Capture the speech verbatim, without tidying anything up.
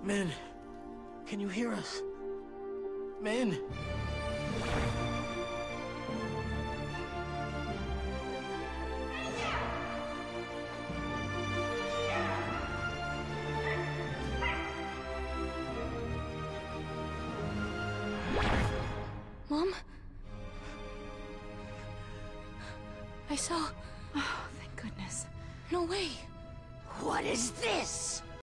Min, can you hear us? Min! Mom? I saw... Oh, thank goodness. No way. What is this?